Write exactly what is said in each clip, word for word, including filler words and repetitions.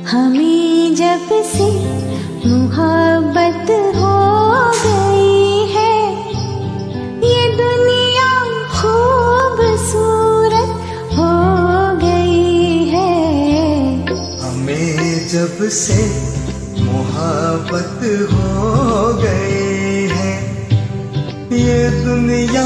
हमें जब से मोहब्बत हो गई है, ये दुनिया खूबसूरत हो गई है। हमें जब से मोहब्बत हो गई है, ये दुनिया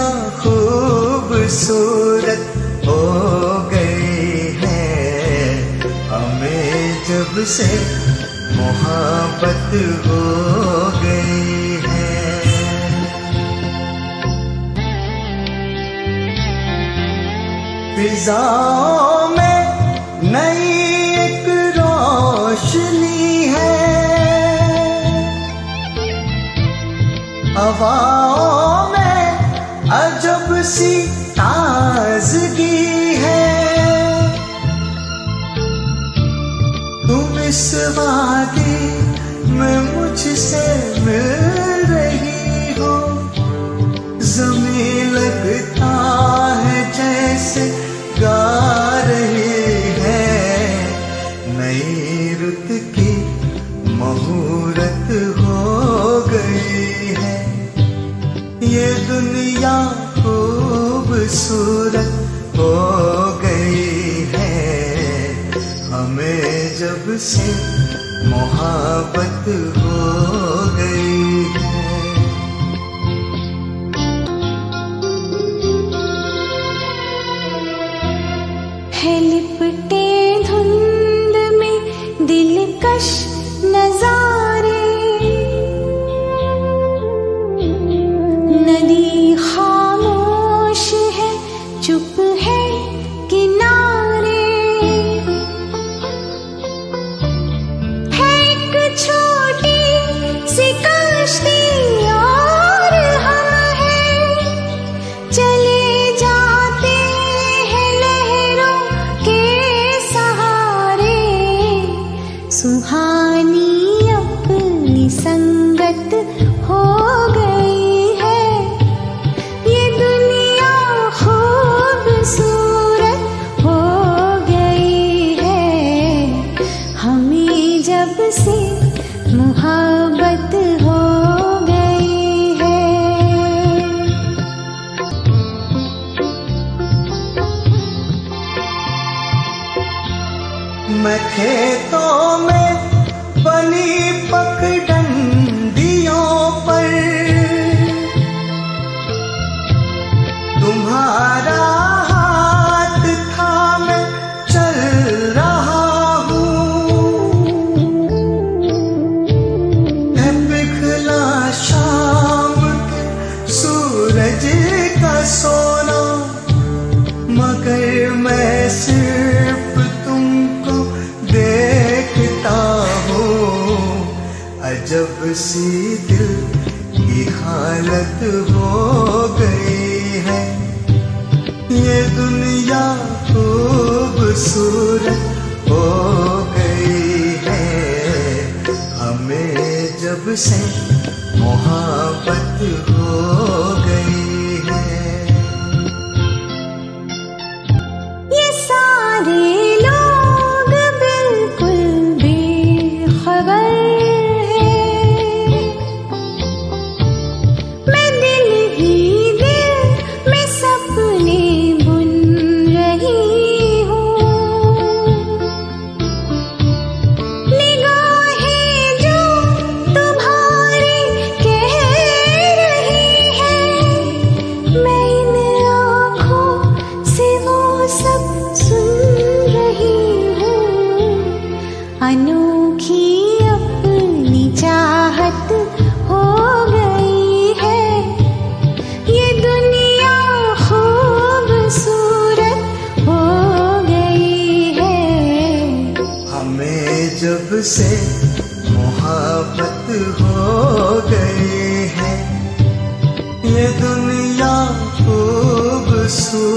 खूबसूरत हो गई है। हमें जब से मोहब्बत हो गई है। फिजाओं में नई एक रोशनी है, हवाओं में अजब सी ताजगी है। तुम इस वादी में मुझसे मिल रही हो, ज़मीन लगता है जैसे गा रही है। नई रुत की मुहूर्त हो गई है, ये दुनिया खूबसूरत हो गई है। हमें जब से मोहब्बत हो गई है। है लिपटे धुंध में दिलकश नजारे, नदी खामोश है, चुप है किनारे। है एक छोटी सी कश्ती और हम हैं, चले जाते हैं लहरों के सहारे। सुहानी अपनी संगत हो गई है, ये दुनिया खूबसूरत हो गई है। हमें जब से मोहब्बत हो गई है। मैं खेतों में बनी पगडंडियों पर तुम्हारा हाथ थामे चल रहा हूँ। है पिघला शाम के सूरज का सोना, मगर मैं सिर्फ तुमको देखता हूँ। अजब सी दिल की हालत हो गई है, ये दुनिया खूबसूरत हो गई है। हमें जब से मोहब्बत हो गई है। ये सारे लोग बिल्कुल बेखबर हैं, मैं दिल ही दिल में सपने बुन रही हूँ। निगाहें जो तुम्हारी कह रही हैं, मैं इन आँखों से वो सब सुन रही हूँ। अनोखी अपनी चाहत हो गई है, ये दुनिया खूबसूरत हो गई है। हमें जब से मोहब्बत हो गई है, ये दुनिया खूबसूरत